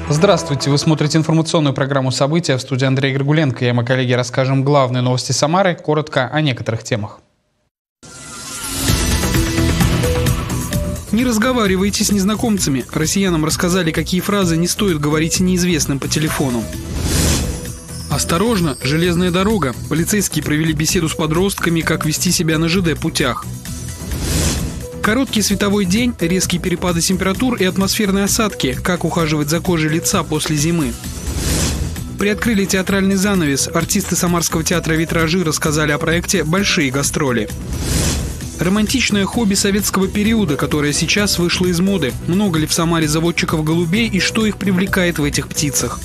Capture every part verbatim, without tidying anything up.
Здравствуйте, вы смотрите информационную программу «События», в студии Андрей Григуленко. Я и мои коллеги расскажем главные новости Самары, коротко о некоторых темах. Не разговаривайте с незнакомцами. Россиянам рассказали, какие фразы не стоит говорить неизвестным по телефону. Осторожно, железная дорога. Полицейские провели беседу с подростками, как вести себя на ЖД-путях. Короткий световой день, резкие перепады температур и атмосферные осадки. Как ухаживать за кожей лица после зимы. Приоткрыли театральный занавес. Артисты Самарского театра «Витражи» рассказали о проекте «Большие гастроли». Романтичное хобби советского периода, которое сейчас вышло из моды. Много ли в Самаре заводчиков голубей и что их привлекает в этих птицах?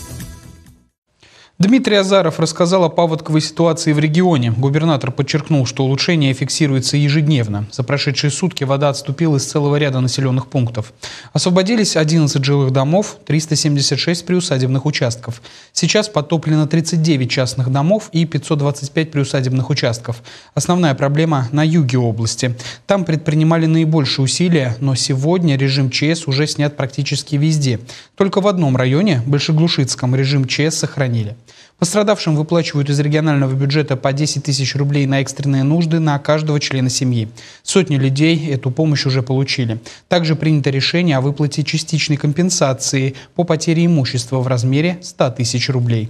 Дмитрий Азаров рассказал о паводковой ситуации в регионе. Губернатор подчеркнул, что улучшение фиксируется ежедневно. За прошедшие сутки вода отступила из целого ряда населенных пунктов. Освободились одиннадцать жилых домов, триста семьдесят шесть приусадебных участков. Сейчас подтоплено тридцать девять частных домов и пятьсот двадцать пять приусадебных участков. Основная проблема на юге области. Там предпринимали наибольшие усилия, но сегодня режим ЧС уже снят практически везде. Только в одном районе, Большеглушицком, режим ЧС сохранили. Пострадавшим выплачивают из регионального бюджета по десять тысяч рублей на экстренные нужды на каждого члена семьи. Сотни людей эту помощь уже получили. Также принято решение о выплате частичной компенсации по потере имущества в размере ста тысяч рублей.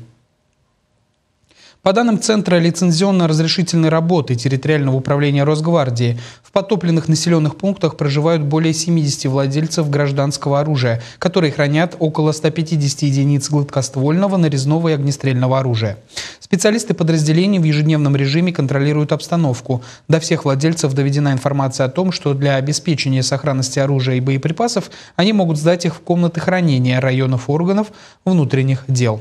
По данным Центра лицензионно-разрешительной работы территориального управления Росгвардии, в подтопленных населенных пунктах проживают более семидесяти владельцев гражданского оружия, которые хранят около ста пятидесяти единиц гладкоствольного, нарезного и огнестрельного оружия. Специалисты подразделений в ежедневном режиме контролируют обстановку. До всех владельцев доведена информация о том, что для обеспечения сохранности оружия и боеприпасов они могут сдать их в комнаты хранения районов органов внутренних дел.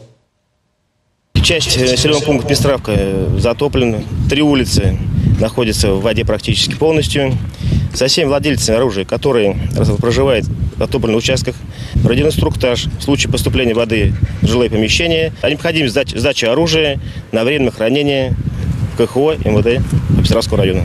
Часть населенного пункта Пестравка затоплена. Три улицы находятся в воде практически полностью. Со всеми владельцами оружия, которые проживают в затопленных участках, проведен инструктаж в случае поступления воды в жилые помещения о необходимости сдачи оружия на временное хранение в КХО МВД Пестравского района.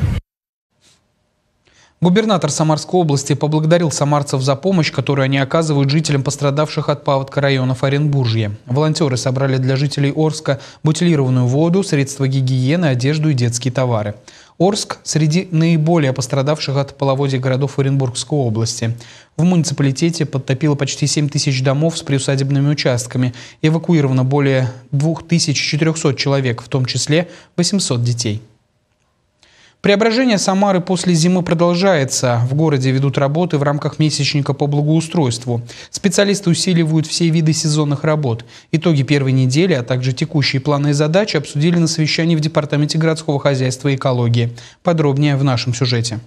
Губернатор Самарской области поблагодарил самарцев за помощь, которую они оказывают жителям пострадавших от паводка районов Оренбуржья. Волонтеры собрали для жителей Орска бутилированную воду, средства гигиены, одежду и детские товары. Орск среди наиболее пострадавших от половодья городов Оренбургской области. В муниципалитете подтопило почти семь тысяч домов с приусадебными участками. Эвакуировано более двух тысяч четырехсот человек, в том числе восемьсот детей. Преображение Самары после зимы продолжается. В городе ведут работы в рамках месячника по благоустройству. Специалисты усиливают все виды сезонных работ. Итоги первой недели, а также текущие планы и задачи обсудили на совещании в Департаменте городского хозяйства и экологии. Подробнее в нашем сюжете.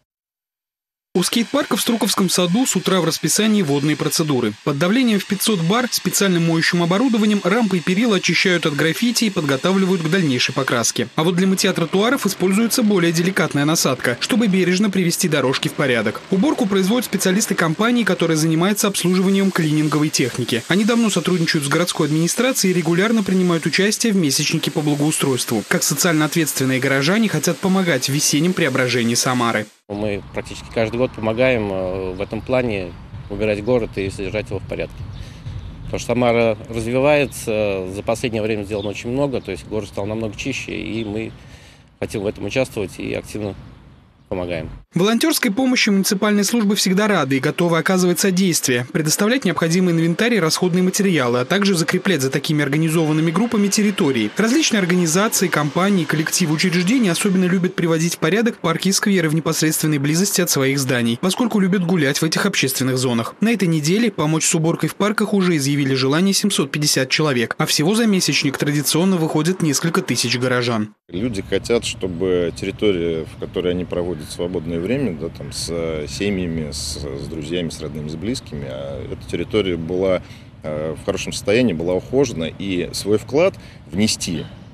У скейт-парка в Струковском саду с утра в расписании водные процедуры. Под давлением в пятьсот бар специальным моющим оборудованием рампы и перила очищают от граффити и подготавливают к дальнейшей покраске. А вот для мытья тротуаров используется более деликатная насадка, чтобы бережно привести дорожки в порядок. Уборку производят специалисты компании, которая занимается обслуживанием клининговой техники. Они давно сотрудничают с городской администрацией и регулярно принимают участие в месячнике по благоустройству. Как социально ответственные горожане хотят помогать в весеннем преображении Самары. Мы практически каждый год помогаем в этом плане убирать город и содержать его в порядке. Потому что Самара развивается, за последнее время сделано очень много, то есть город стал намного чище, и мы хотим в этом участвовать и активно помогаем. Волонтерской помощи муниципальные службы всегда рады и готовы оказывать содействие, предоставлять необходимый инвентарь и расходные материалы, а также закреплять за такими организованными группами территории. Различные организации, компании, коллективы, учреждения особенно любят приводить в порядок парки и скверы в непосредственной близости от своих зданий, поскольку любят гулять в этих общественных зонах. На этой неделе помочь с уборкой в парках уже изъявили желание семьсот пятьдесят человек, а всего за месячник традиционно выходит несколько тысяч горожан. Люди хотят, чтобы территория, в которой они проводят свободное время, да, там, с семьями, с, с друзьями, с родными, с близкими, а эта территория была э, в хорошем состоянии, была ухожена, и свой вклад внести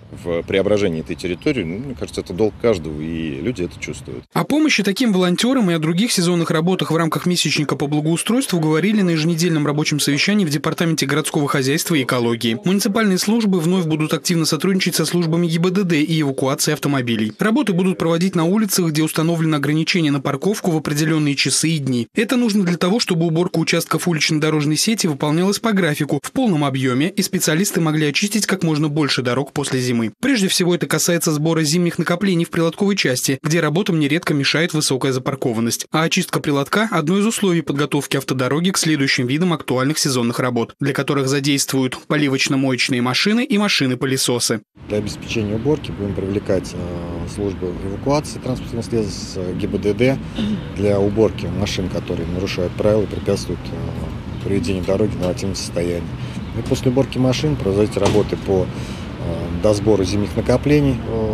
в преображении этой территории, ну, мне кажется, это долг каждого, и люди это чувствуют. О помощи таким волонтерам и о других сезонных работах в рамках месячника по благоустройству говорили на еженедельном рабочем совещании в Департаменте городского хозяйства и экологии. Муниципальные службы вновь будут активно сотрудничать со службами ГИБДД и эвакуации автомобилей. Работы будут проводить на улицах, где установлено ограничение на парковку в определенные часы и дни. Это нужно для того, чтобы уборка участков уличной дорожной сети выполнялась по графику, в полном объеме, и специалисты могли очистить как можно больше дорог после зимы. Прежде всего, это касается сбора зимних накоплений в прилотковой части, где работам нередко мешает высокая запаркованность. А очистка прилотка – одно из условий подготовки автодороги к следующим видам актуальных сезонных работ, для которых задействуют поливочно-моечные машины и машины-пылесосы. Для обеспечения уборки будем привлекать службы эвакуации транспортных средств, ГИБДД для уборки машин, которые нарушают правила и препятствуют приведению дороги в нормативном состоянии. И после уборки машин производить работы по до сбора зимних накоплений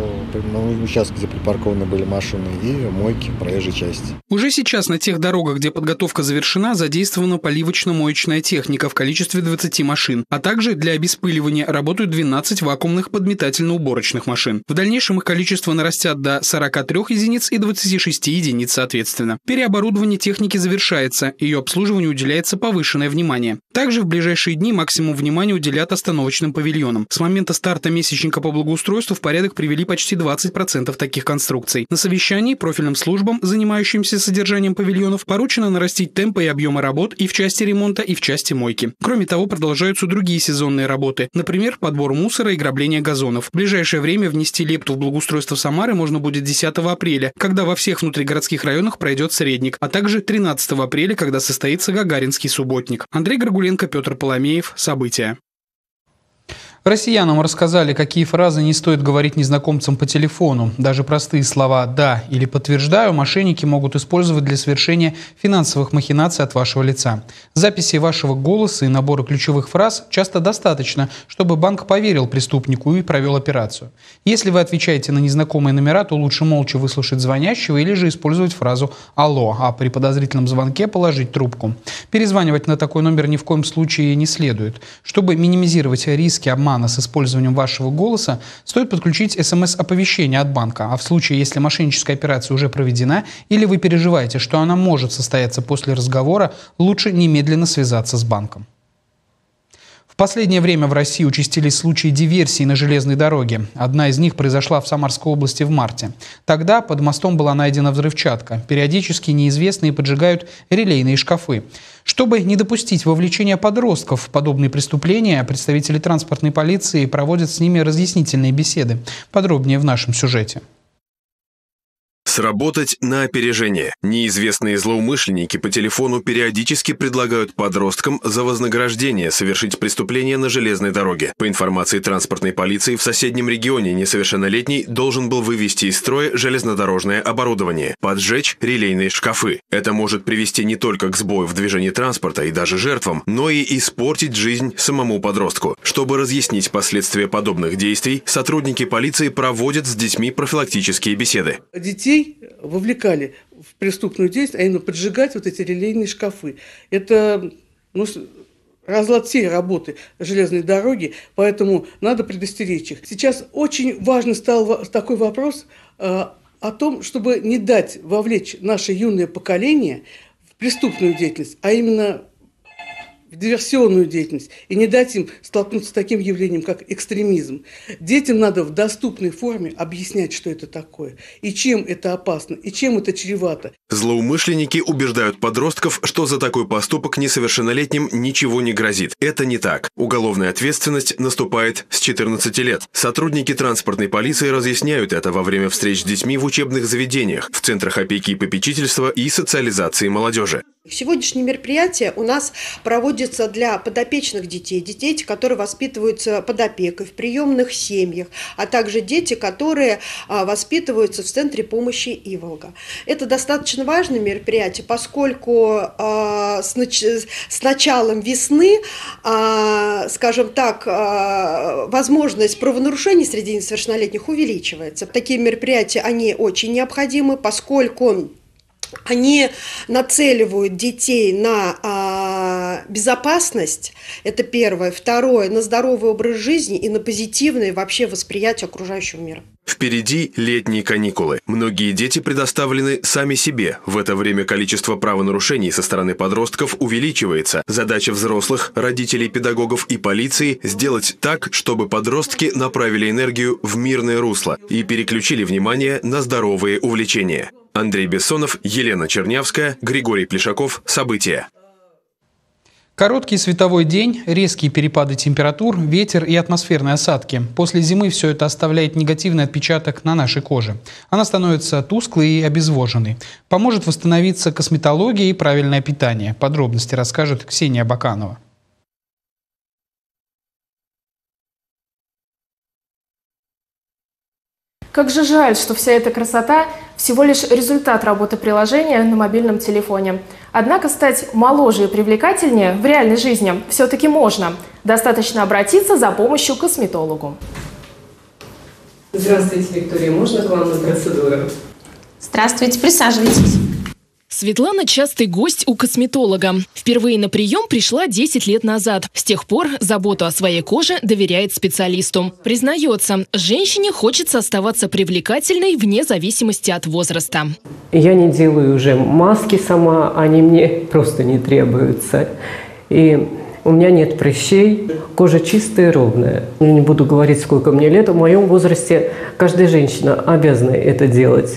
на участке, где припаркованы были машины, и мойки проезжей части. Уже сейчас на тех дорогах, где подготовка завершена, задействована поливочно-моечная техника в количестве двадцати машин, а также для обеспыливания работают двенадцать вакуумных подметательно-уборочных машин. В дальнейшем их количество нарастят до сорока трёх единиц и двадцати шести единиц соответственно. Переоборудование техники завершается, ее обслуживанию уделяется повышенное внимание. Также в ближайшие дни максимум внимания уделят остановочным павильонам. С момента старта месячника по благоустройству в порядок привели почти двадцать процентов таких конструкций. На совещании профильным службам, занимающимся содержанием павильонов, поручено нарастить темпы и объемы работ и в части ремонта, и в части мойки. Кроме того, продолжаются другие сезонные работы, например, подбор мусора и грабление газонов. В ближайшее время внести лепту в благоустройство Самары можно будет десятого апреля, когда во всех внутригородских районах пройдет средник, а также тринадцатого апреля, когда состоится Гагаринский субботник. Андрей Горгуленко, Петр Поломеев. События. Россиянам рассказали, какие фразы не стоит говорить незнакомцам по телефону. Даже простые слова «да» или «подтверждаю» мошенники могут использовать для совершения финансовых махинаций от вашего лица. Записи вашего голоса и набора ключевых фраз часто достаточно, чтобы банк поверил преступнику и провел операцию. Если вы отвечаете на незнакомые номера, то лучше молча выслушать звонящего или же использовать фразу «алло», а при подозрительном звонке положить трубку. Перезванивать на такой номер ни в коем случае не следует. Чтобы минимизировать риски обмана с использованием вашего голоса, стоит подключить смс-оповещение от банка, а в случае, если мошенническая операция уже проведена или вы переживаете, что она может состояться после разговора, лучше немедленно связаться с банком. В последнее время в России участились случаи диверсий на железной дороге. Одна из них произошла в Самарской области в марте. Тогда под мостом была найдена взрывчатка. Периодически неизвестные поджигают релейные шкафы. Чтобы не допустить вовлечения подростков в подобные преступления, представители транспортной полиции проводят с ними разъяснительные беседы. Подробнее в нашем сюжете. Сработать на опережение. Неизвестные злоумышленники по телефону периодически предлагают подросткам за вознаграждение совершить преступление на железной дороге. По информации транспортной полиции, в соседнем регионе несовершеннолетний должен был вывести из строя железнодорожное оборудование, поджечь релейные шкафы. Это может привести не только к сбою в движении транспорта и даже жертвам, но и испортить жизнь самому подростку. Чтобы разъяснить последствия подобных действий, сотрудники полиции проводят с детьми профилактические беседы. Детей вовлекали в преступную деятельность, а именно поджигать вот эти релейные шкафы. Это ну, разлад всей работы железной дороги, поэтому надо предостеречь их. Сейчас очень важный стал такой вопрос э, о том, чтобы не дать вовлечь наше юное поколение в преступную деятельность, а именно в диверсионную деятельность, и не дать им столкнуться с таким явлением, как экстремизм. Детям надо в доступной форме объяснять, что это такое, и чем это опасно, и чем это чревато. Злоумышленники убеждают подростков, что за такой поступок несовершеннолетним ничего не грозит. Это не так. Уголовная ответственность наступает с четырнадцати лет. Сотрудники транспортной полиции разъясняют это во время встреч с детьми в учебных заведениях, в центрах опеки и попечительства и социализации молодежи. Сегодняшнее мероприятие у нас проводится для подопечных детей, детей, которые воспитываются под опекой, в приемных семьях, а также дети, которые воспитываются в центре помощи «Иволга». Это достаточно важное мероприятие, поскольку с началом весны, скажем так, возможность правонарушений среди несовершеннолетних увеличивается. Такие мероприятия, они очень необходимы, поскольку они нацеливают детей на на безопасность, это первое. Второе, на здоровый образ жизни и на позитивное вообще восприятие окружающего мира. Впереди летние каникулы. Многие дети предоставлены сами себе. В это время количество правонарушений со стороны подростков увеличивается. Задача взрослых, родителей, педагогов и полиции – сделать так, чтобы подростки направили энергию в мирное русло и переключили внимание на здоровые увлечения. Андрей Бессонов, Елена Чернявская, Григорий Плешаков. События. Короткий световой день, резкие перепады температур, ветер и атмосферные осадки. После зимы все это оставляет негативный отпечаток на нашей коже. Она становится тусклой и обезвоженной. Поможет восстановиться косметология и правильное питание. Подробности расскажет Ксения Баканова. Как же жаль, что вся эта красота всего лишь результат работы приложения на мобильном телефоне. Однако стать моложе и привлекательнее в реальной жизни все-таки можно. Достаточно обратиться за помощью к косметологу. Здравствуйте, Виктория. Можно к вам на процедуру? Здравствуйте, присаживайтесь. Светлана – частый гость у косметолога. Впервые на прием пришла десять лет назад. С тех пор заботу о своей коже доверяет специалисту. Признается, женщине хочется оставаться привлекательной вне зависимости от возраста. Я не делаю уже маски сама, они мне просто не требуются. И у меня нет прыщей, кожа чистая и ровная. Я не буду говорить, сколько мне лет. В моем возрасте каждая женщина обязана это делать.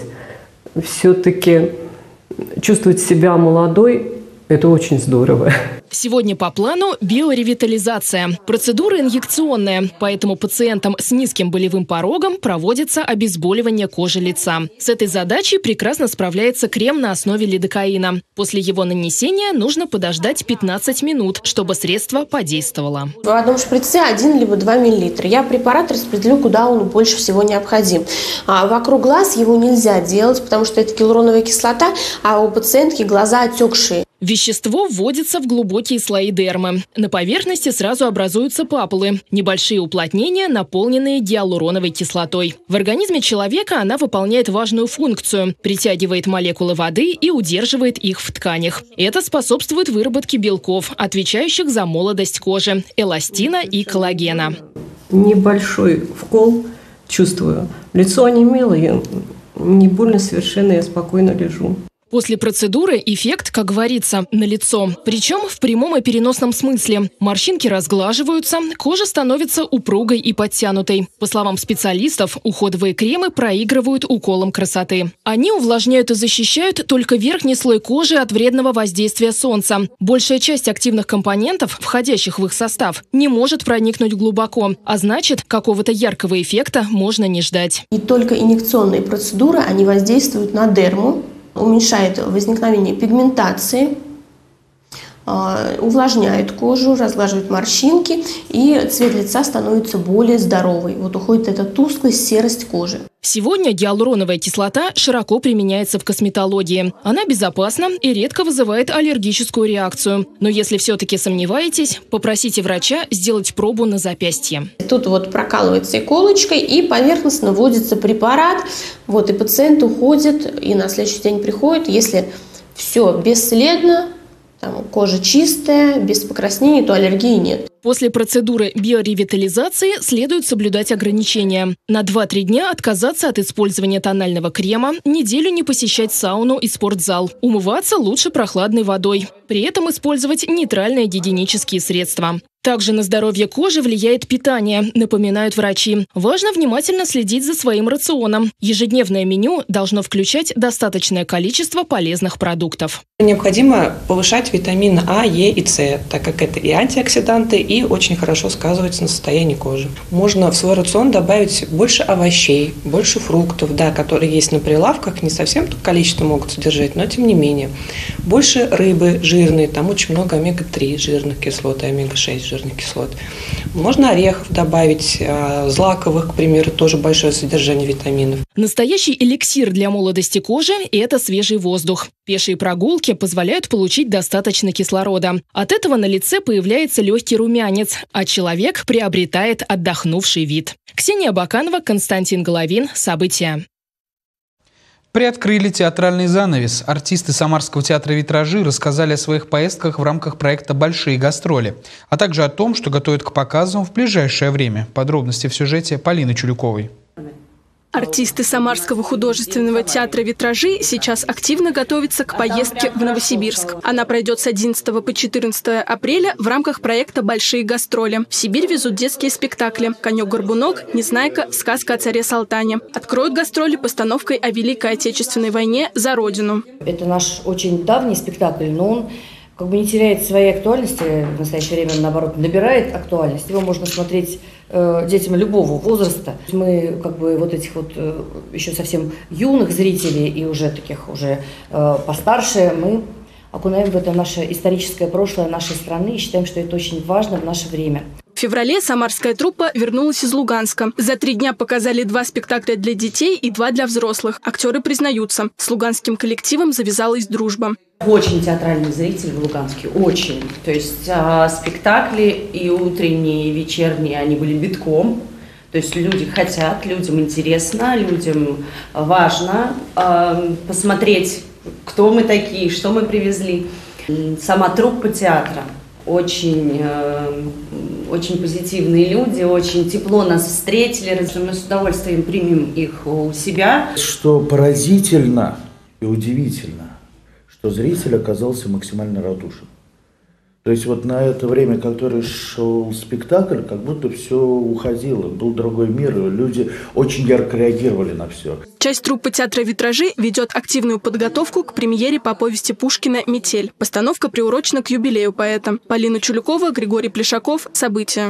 Все-таки чувствовать себя молодой – это очень здорово. Сегодня по плану биоревитализация. Процедура инъекционная, поэтому пациентам с низким болевым порогом проводится обезболивание кожи лица. С этой задачей прекрасно справляется крем на основе лидокаина. После его нанесения нужно подождать пятнадцать минут, чтобы средство подействовало. В одном шприце один либо два миллилитра. Я препарат распределю, куда он больше всего необходим. А вокруг глаз его нельзя делать, потому что это гиалуроновая кислота, а у пациентки глаза отекшие. Вещество вводится в глубокие слои дермы. На поверхности сразу образуются папулы – небольшие уплотнения, наполненные гиалуроновой кислотой. В организме человека она выполняет важную функцию – притягивает молекулы воды и удерживает их в тканях. Это способствует выработке белков, отвечающих за молодость кожи, эластина и коллагена. Небольшой вкол чувствую. Лицо онемело, я не больно совершенно, я спокойно лежу. После процедуры эффект, как говорится, налицо. Причем в прямом и переносном смысле. Морщинки разглаживаются, кожа становится упругой и подтянутой. По словам специалистов, уходовые кремы проигрывают уколам красоты. Они увлажняют и защищают только верхний слой кожи от вредного воздействия солнца. Большая часть активных компонентов, входящих в их состав, не может проникнуть глубоко. А значит, какого-то яркого эффекта можно не ждать. И только инъекционные процедуры, они воздействуют на дерму, уменьшает возникновение пигментации, увлажняет кожу, разглаживает морщинки, и цвет лица становится более здоровый. Вот уходит эта тусклость, серость кожи. Сегодня гиалуроновая кислота широко применяется в косметологии. Она безопасна и редко вызывает аллергическую реакцию. Но если все-таки сомневаетесь, попросите врача сделать пробу на запястье. Тут вот прокалывается иголочкой и поверхностно вводится препарат. Вот и пациент уходит, и на следующий день приходит, если все бесследно, там, кожа чистая, без покраснений, то аллергии нет. После процедуры биоревитализации следует соблюдать ограничения. На два-три дня отказаться от использования тонального крема, неделю не посещать сауну и спортзал. Умываться лучше прохладной водой. При этом использовать нейтральные гигиенические средства. Также на здоровье кожи влияет питание, напоминают врачи. Важно внимательно следить за своим рационом. Ежедневное меню должно включать достаточное количество полезных продуктов. Необходимо повышать витамины А, Е и С, так как это и антиоксиданты, и очень хорошо сказывается на состоянии кожи. Можно в свой рацион добавить больше овощей, больше фруктов, да, которые есть на прилавках, не совсем то количество могут содержать, но тем не менее. Больше рыбы жирной, там очень много омега три жирных кислот и омега шесть жирных кислот. Можно орехов добавить, злаковых, к примеру, тоже большое содержание витаминов. Настоящий эликсир для молодости кожи – это свежий воздух. Пешие прогулки позволяют получить достаточно кислорода. От этого на лице появляется легкий румянец, а человек приобретает отдохнувший вид. Ксения Баканова, Константин Головин. События. Приоткрыли театральный занавес. Артисты Самарского театра «Витражи» рассказали о своих поездках в рамках проекта «Большие гастроли», а также о том, что готовят к показам в ближайшее время. Подробности в сюжете Полины Чулюковой. Артисты Самарского художественного театра «Витражи» сейчас активно готовятся к поездке в Новосибирск. Она пройдет с одиннадцатого по четырнадцатое апреля в рамках проекта «Большие гастроли». В Сибирь везут детские спектакли «Конек-горбунок», «Незнайка», «Сказка о царе Салтане». Откроют гастроли постановкой о Великой Отечественной войне «За Родину». Это наш очень давний спектакль, но он как бы не теряет своей актуальности, в настоящее время, наоборот, набирает актуальность. Его можно смотреть э, детям любого возраста. Мы как бы вот этих вот э, еще совсем юных зрителей и уже таких уже э, постарше, мы окунаем в это наше историческое прошлое нашей страны и считаем, что это очень важно в наше время. В феврале самарская труппа вернулась из Луганска. За три дня показали два спектакля для детей и два для взрослых. Актеры признаются, с луганским коллективом завязалась дружба. Очень театральный зритель в Луганске, очень. То есть а, спектакли и утренние, и вечерние, они были битком. То есть люди хотят, людям интересно, людям важно а, посмотреть, кто мы такие, что мы привезли. Сама труппа театра. Очень, э, очень позитивные люди, очень тепло нас встретили. Мы с удовольствием примем их у себя. Что поразительно и удивительно, что зритель оказался максимально радушен. То есть вот на это время, которое шел спектакль, как будто все уходило, был другой мир, люди очень ярко реагировали на все. Часть труппы театра «Витражи» ведет активную подготовку к премьере по повести Пушкина «Метель». Постановка приурочена к юбилею поэта. Полина Чулюкова, Григорий Плешаков. События.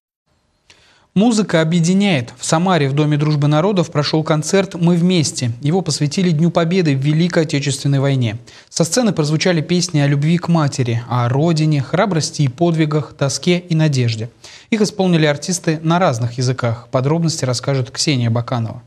Музыка объединяет. В Самаре в Доме дружбы народов прошел концерт «Мы вместе». Его посвятили Дню Победы в Великой Отечественной войне. Со сцены прозвучали песни о любви к матери, о родине, храбрости и подвигах, тоске и надежде. Их исполнили артисты на разных языках. Подробности расскажет Ксения Баканова.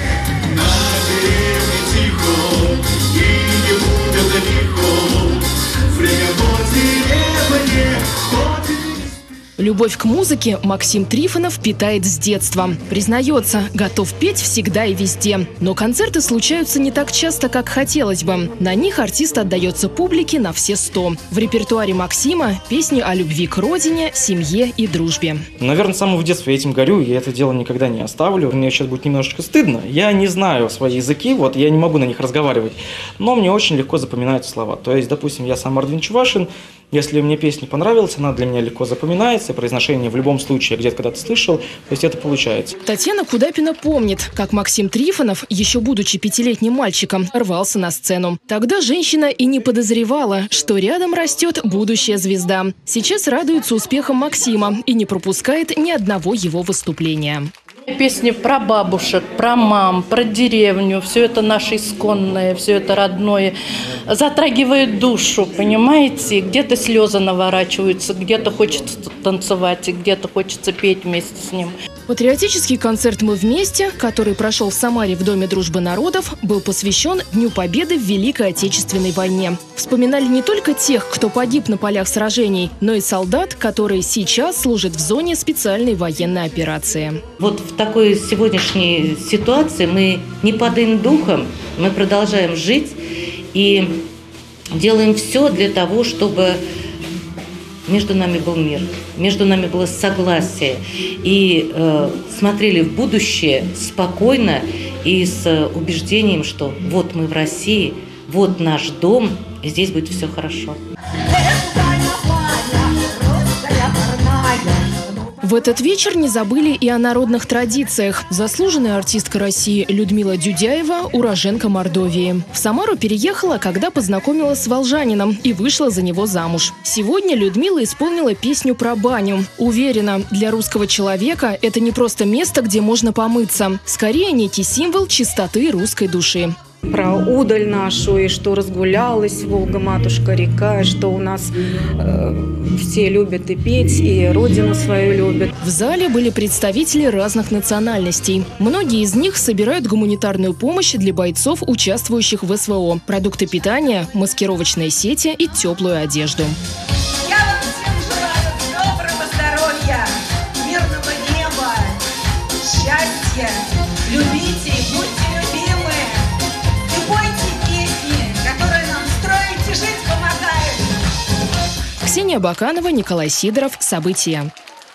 Любовь к музыке Максим Трифонов питает с детства. Признается, готов петь всегда и везде. Но концерты случаются не так часто, как хотелось бы. На них артист отдается публике на все сто. В репертуаре Максима песни о любви к родине, семье и дружбе. Наверное, с самого детства я этим горю, и это дело никогда не оставлю. Мне сейчас будет немножечко стыдно. Я не знаю свои языки, вот я не могу на них разговаривать, но мне очень легко запоминаются слова. То есть, допустим, я сам Ардвин Чувашин. Если мне песня понравилась, она для меня легко запоминается, произношение в любом случае я где-то когда-то слышал, то есть это получается. Татьяна Кудапина помнит, как Максим Трифонов, еще будучи пятилетним мальчиком, рвался на сцену. Тогда женщина и не подозревала, что рядом растет будущая звезда. Сейчас радуется успехам Максима и не пропускает ни одного его выступления. Песни про бабушек, про мам, про деревню, все это наше исконное, все это родное, затрагивает душу, понимаете? Где-то слезы наворачиваются, где-то хочется танцевать, где-то хочется петь вместе с ним. Патриотический концерт «Мы вместе», который прошел в Самаре в Доме дружбы народов, был посвящен Дню Победы в Великой Отечественной войне. Вспоминали не только тех, кто погиб на полях сражений, но и солдат, которые сейчас служат в зоне специальной военной операции. Вот в такой сегодняшней ситуации мы не падаем духом, мы продолжаем жить и делаем все для того, чтобы между нами был мир, между нами было согласие. И э, смотрели в будущее спокойно и с убеждением, что вот мы в России, вот наш дом, и здесь будет все хорошо. В этот вечер не забыли и о народных традициях. Заслуженная артистка России Людмила Дюдяева – уроженка Мордовии. В Самару переехала, когда познакомилась с волжанином и вышла за него замуж. Сегодня Людмила исполнила песню про баню. Уверена, для русского человека это не просто место, где можно помыться. Скорее, некий символ чистоты русской души. Про удаль нашу, и что разгулялась Волга-матушка-река, что у нас э, все любят и петь, и родину свою любят. В зале были представители разных национальностей. Многие из них собирают гуманитарную помощь для бойцов, участвующих в СВО, продукты питания, маскировочные сети и теплую одежду. Я вам всем желаю доброго здоровья, мирного неба, счастья, любите, будьте любимы. Евгения Баканова, Николай Сидоров. События.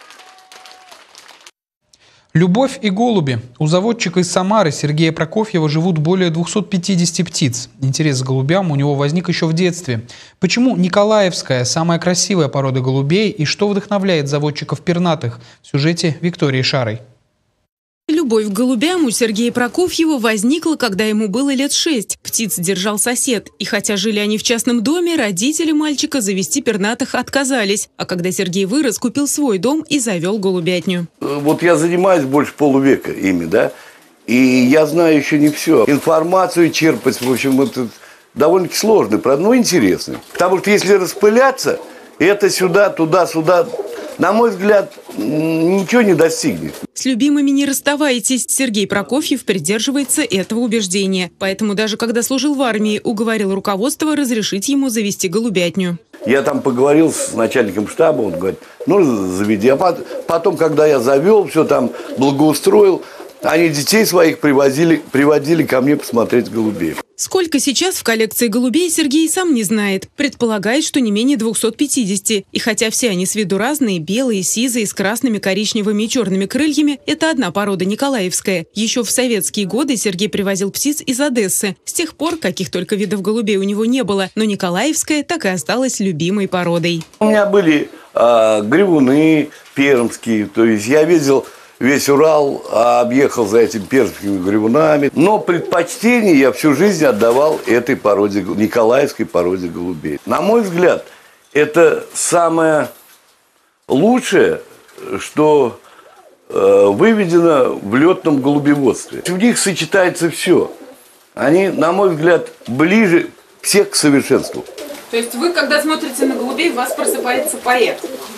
Любовь и голуби. У заводчика из Самары Сергея Прокофьева живут более двухсот пятидесяти птиц. Интерес к голубям у него возник еще в детстве. Почему николаевская самая красивая порода голубей и что вдохновляет заводчиков пернатых? В сюжете Виктории Шарой. Любовь к голубям у Сергея Прокофьева возникла, когда ему было лет шесть. Птиц держал сосед. И хотя жили они в частном доме, родители мальчика завести пернатых отказались. А когда Сергей вырос, купил свой дом и завел голубятню. Вот я занимаюсь больше полувека ими, да, и я знаю еще не все. Информацию черпать, в общем, это довольно-таки сложно, но интересно. Потому что если распыляться, это сюда, туда, сюда, на мой взгляд, ничего не достигнет. С любимыми не расставайтесь. Сергей Прокофьев придерживается этого убеждения. Поэтому даже когда служил в армии, уговорил руководство разрешить ему завести голубятню. Я там поговорил с начальником штаба, он говорит, ну заведи. А потом, когда я завел, все там благоустроил, они детей своих привозили, приводили ко мне посмотреть голубей. Сколько сейчас в коллекции голубей, Сергей сам не знает. Предполагает, что не менее двухсот пятидесяти. И хотя все они с виду разные, белые, сизые, с красными, коричневыми и черными крыльями, это одна порода николаевская. Еще в советские годы Сергей привозил птиц из Одессы. С тех пор каких только видов голубей у него не было, но николаевская так и осталась любимой породой. У меня были э, гривуны пермские, то есть я видел... Весь Урал объехал за этими пермскими гривунами. Но предпочтение я всю жизнь отдавал этой породе, николаевской породе голубей. На мой взгляд, это самое лучшее, что э, выведено в летном голубеводстве. В них сочетается все. Они, на мой взгляд, ближе всех к совершенству. То есть вы, когда смотрите на голубей, у вас просыпается поэт?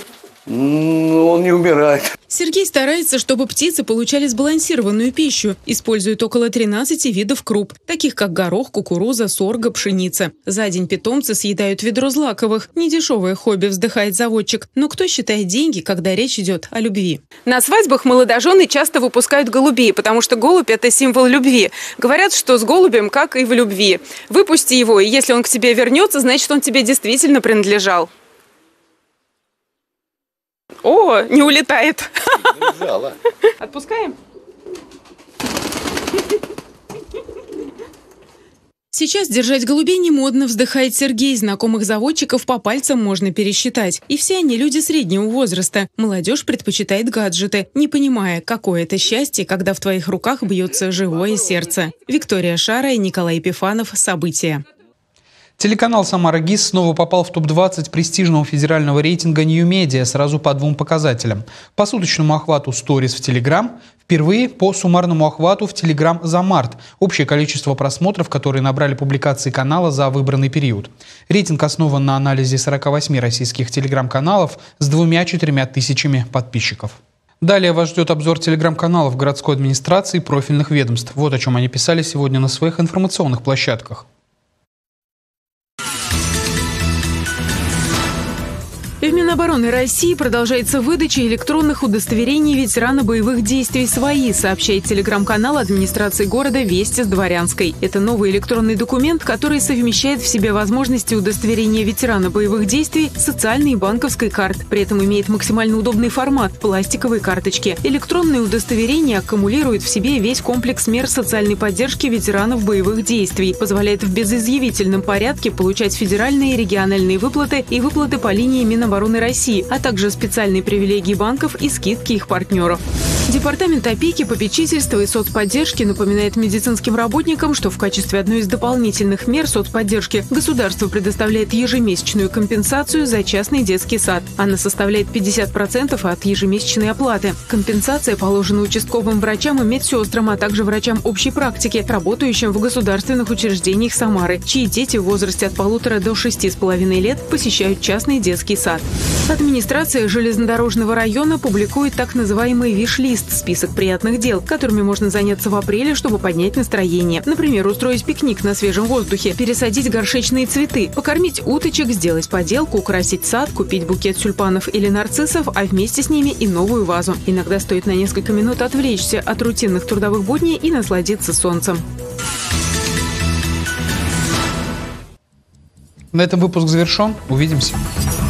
Он не умирает. Сергей старается, чтобы птицы получали сбалансированную пищу. Использует около тринадцати видов круп, таких как горох, кукуруза, сорго, пшеница. За день питомцы съедают ведро злаковых. Недешевое хобби, вздыхает заводчик. Но кто считает деньги, когда речь идет о любви? На свадьбах молодожены часто выпускают голубей, потому что голубь – это символ любви. Говорят, что с голубем, как и в любви. Выпусти его, и если он к тебе вернется, значит, он тебе действительно принадлежал. О, не улетает. Отпускаем? Сейчас держать голубей не модно, вздыхает Сергей. Знакомых заводчиков по пальцам можно пересчитать. И все они люди среднего возраста. Молодежь предпочитает гаджеты, не понимая, какое это счастье, когда в твоих руках бьется живое сердце. Виктория Шара и Николай Епифанов. События. Телеканал «Самара ГИС» снова попал в топ двадцать престижного федерального рейтинга New Media сразу по двум показателям. По суточному охвату сторис в Телеграм, впервые по суммарному охвату в Телеграм за март. Общее количество просмотров, которые набрали публикации канала за выбранный период. Рейтинг основан на анализе сорока восьми российских телеграм-каналов с двумя-четырьмя тысячами подписчиков. Далее вас ждет обзор телеграм-каналов городской администрации и профильных ведомств. Вот о чем они писали сегодня на своих информационных площадках. В Минобороны России продолжается выдача электронных удостоверений ветерана боевых действий «Свои», сообщает телеграм-канал администрации города «Вести с Дворянской». Это новый электронный документ, который совмещает в себе возможности удостоверения ветерана боевых действий, социальной и банковской карт. При этом имеет максимально удобный формат – пластиковой карточки. Электронное удостоверение аккумулирует в себе весь комплекс мер социальной поддержки ветеранов боевых действий, позволяет в безизъявительном порядке получать федеральные и региональные выплаты и выплаты по линии Минобороны России, а также специальные привилегии банков и скидки их партнеров. Департамент опеки, попечительства и соцподдержки напоминает медицинским работникам, что в качестве одной из дополнительных мер соцподдержки государство предоставляет ежемесячную компенсацию за частный детский сад. Она составляет пятьдесят процентов от ежемесячной оплаты. Компенсация положена участковым врачам и медсестрам, а также врачам общей практики, работающим в государственных учреждениях Самары, чьи дети в возрасте от полутора до шести с половиной лет посещают частный детский сад. Администрация железнодорожного района публикует так называемый виш-лист – список приятных дел, которыми можно заняться в апреле, чтобы поднять настроение. Например, устроить пикник на свежем воздухе, пересадить горшечные цветы, покормить уточек, сделать поделку, украсить сад, купить букет тюльпанов или нарциссов, а вместе с ними и новую вазу. Иногда стоит на несколько минут отвлечься от рутинных трудовых будней и насладиться солнцем. На этом выпуск завершен. Увидимся.